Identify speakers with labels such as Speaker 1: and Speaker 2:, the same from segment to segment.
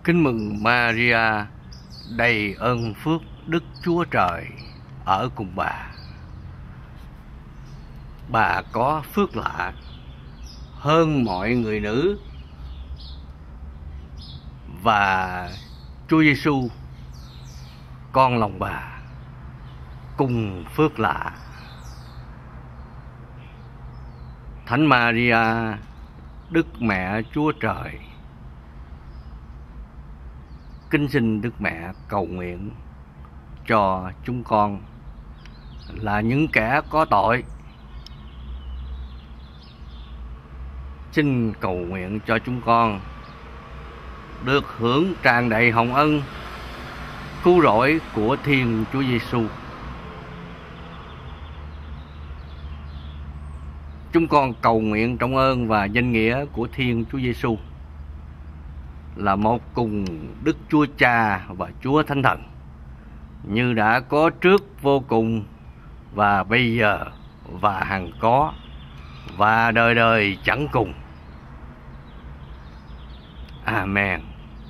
Speaker 1: Kính mừng Maria, đầy ơn phước Đức Chúa Trời ở cùng bà. Bà có phước lạ hơn mọi người nữ, và Chúa Giêsu con lòng bà cùng phước lạ. Thánh Maria, Đức Mẹ Chúa Trời, kính xin Đức Mẹ cầu nguyện cho chúng con là những kẻ có tội. Xin cầu nguyện cho chúng con được hưởng tràn đầy hồng ân cứu rỗi của Thiên Chúa Giêsu. Chúng con cầu nguyện trong ơn và danh nghĩa của Thiên Chúa Giêsu là một cùng Đức Chúa Cha và Chúa Thánh Thần, như đã có trước vô cùng và bây giờ và hằng có và đời đời chẳng cùng. Amen.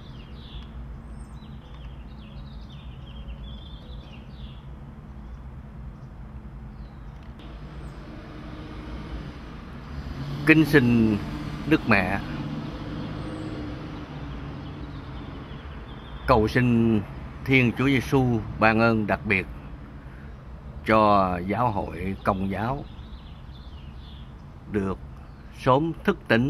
Speaker 1: Kính xin Đức Mẹ cầu xin Thiên Chúa Giêsu ban ơn đặc biệt cho giáo hội Công giáo được sớm thức tỉnh,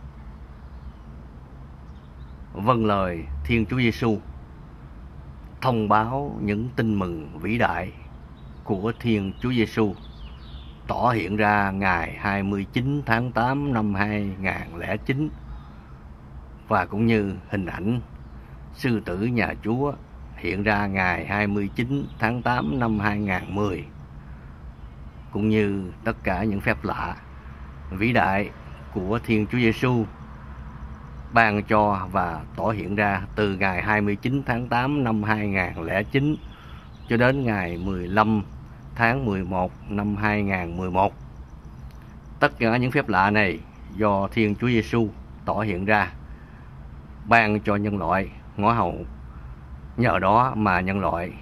Speaker 1: vâng lời Thiên Chúa Giêsu, thông báo những tin mừng vĩ đại của Thiên Chúa Giêsu tỏ hiện ra ngày 29 tháng 8 năm 2009, và cũng như hình ảnh sư tử nhà Chúa hiện ra ngày 29 tháng 8 năm 2010, cũng như tất cả những phép lạ vĩ đại của Thiên Chúa Giêsu ban cho và tỏ hiện ra từ ngày 29 tháng 8 năm 2009 cho đến ngày 15 tháng 11 năm 2011. Tất cả những phép lạ này do Thiên Chúa Giêsu tỏ hiện ra, ban cho nhân loại ngõ hầu. Nhờ đó mà nhân loại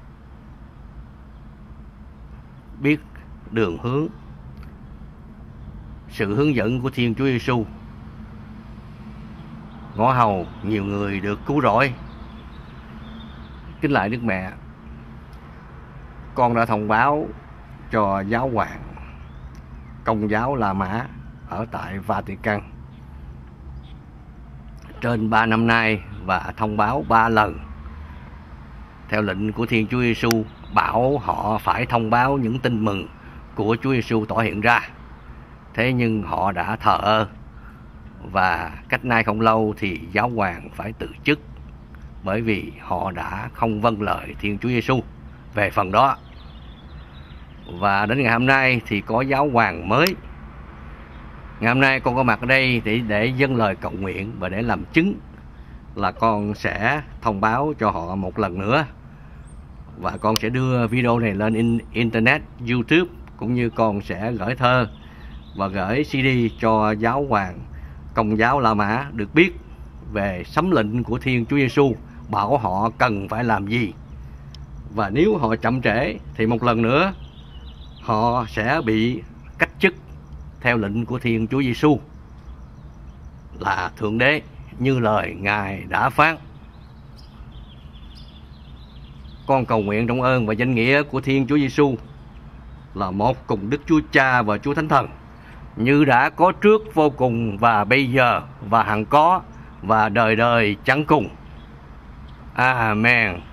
Speaker 1: biết đường hướng, sự hướng dẫn của Thiên Chúa Giêsu. Ngõ hầu nhiều người được cứu rỗi. Kính lạy Đức Mẹ, con đã thông báo cho giáo hoàng Công giáo La Mã ở tại Vatican trên 3 năm nay, và thông báo 3 lần theo lệnh của Thiên Chúa Giêsu, bảo họ phải thông báo những tin mừng của Chúa Giêsu tỏ hiện ra. Thế nhưng họ đã thờ ơ, và cách nay không lâu thì giáo hoàng phải từ chức, bởi vì họ đã không vâng lời Thiên Chúa Giêsu về phần đó. Và đến ngày hôm nay thì có giáo hoàng mới. Ngày hôm nay con có mặt ở đây để dâng lời cầu nguyện và để làm chứng là con sẽ thông báo cho họ một lần nữa. Và con sẽ đưa video này lên Internet, YouTube, cũng như con sẽ gửi thơ và gửi CD cho giáo hoàng Công giáo La Mã được biết về sấm lệnh của Thiên Chúa Giêsu, bảo họ cần phải làm gì. Và nếu họ chậm trễ thì một lần nữa họ sẽ bị cách chức theo lệnh của Thiên Chúa Giêsu là Thượng Đế, như lời Ngài đã phán. Con cầu nguyện trong ơn và danh nghĩa của Thiên Chúa Giêsu là một cùng Đức Chúa Cha và Chúa Thánh Thần, như đã có trước vô cùng và bây giờ và hằng có và đời đời chẳng cùng. Amen.